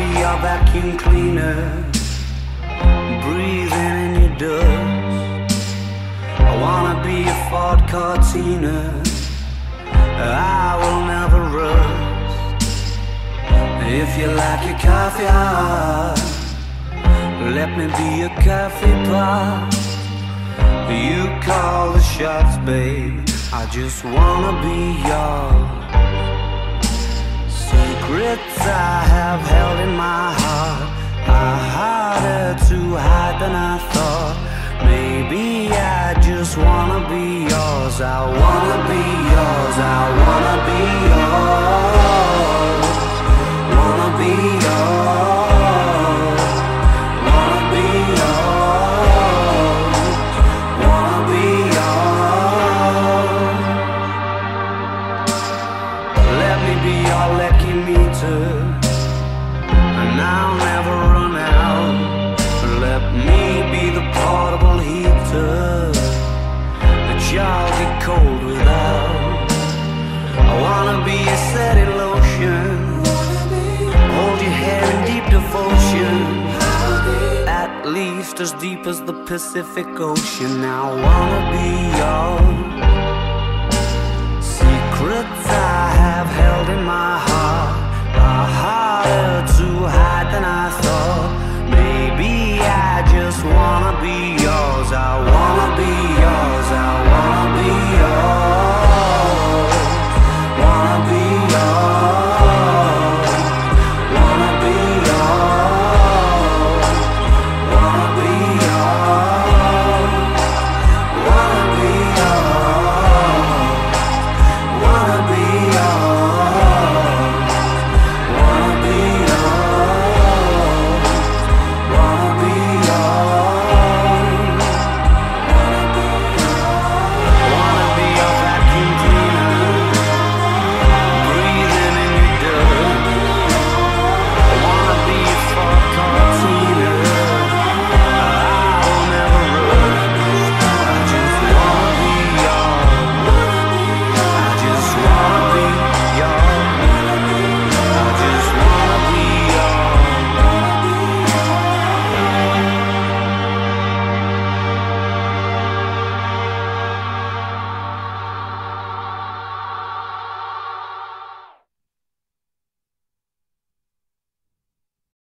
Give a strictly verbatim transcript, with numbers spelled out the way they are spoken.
your vacuum cleaner, breathing in your dust. I wanna be a Ford Cortina, I will never rust. If you like your coffee hot, let me be a coffee pot. You call the shots, babe, I just wanna be yours. Secrets I have held in my heart are harder to hide than I thought. Maybe I just wanna be yours. I wanna be yours. I wanna be yours. Wanna be yours. Wanna be yours. Wanna be yours. Let me be your lucky meter, and I'll never run out. Let me be the portable heater that y'all get cold without. I wanna be a setting lotion, hold your hair in deep devotion, at least as deep as the Pacific Ocean. I wanna be yours. Secrets I have held in my